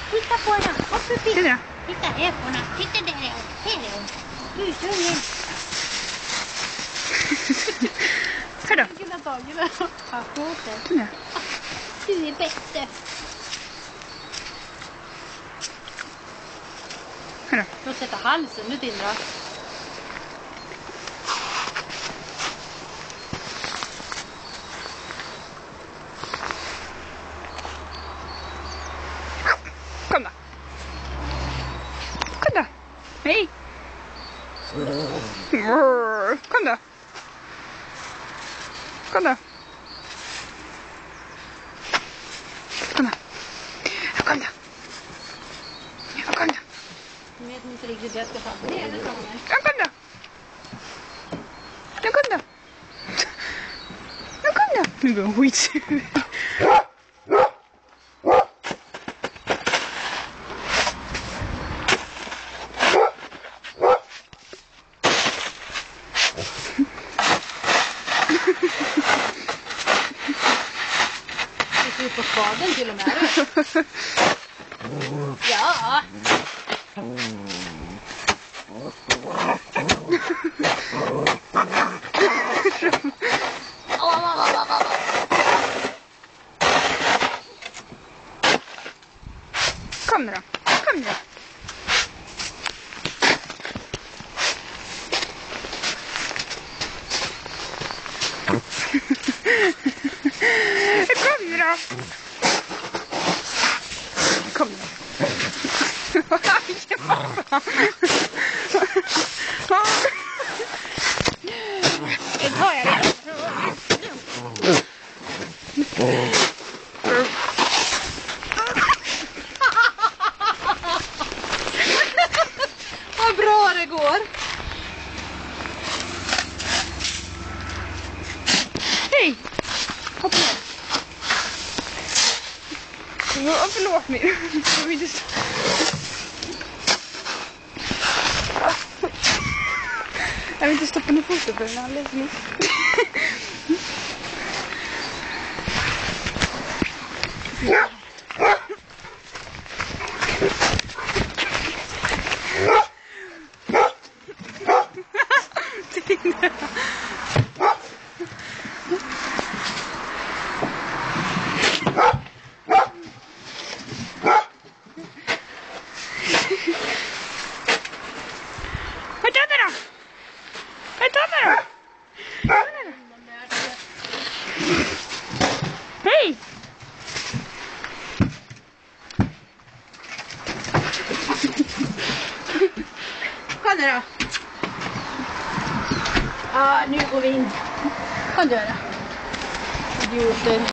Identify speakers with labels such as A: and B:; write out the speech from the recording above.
A: Titta på henne. Hopp upp.
B: Titta.
A: Titta här på henne. Titta där är hon. Här är hon. Busungen.
B: Här då.
A: Jag kan ta tag i den. Ja,
B: Titta.
A: du är bättre.
B: Här då.
A: Du får sätta halsen nu, Tindra.
B: Kom då. Kom då. Hej. Kom då. Kom då. Kom då. Kom då. Kom då.
A: Jag vet inte riktigt hur jag ska ta det. Är det så?
B: Ja, kom då. Ja, kom då. Ja, kom då. Nu blir hon skitsur.
A: Det ser ut på spaden till och med. Ja.
B: Kom nu då. Kom nu då. Kom nu då. Kom nu. Det tar jag redan.
A: Vad bra det går.
B: Hej! Hoppa ner. Ja, förlåt mig. Jag vill inte... Jag vill inte stoppa ner foten för den alldeles nyss. Vart är det då? Vart är det då? Hej!
A: Kom nu då. Ja, nu går vi in. Kom du då. Idioter.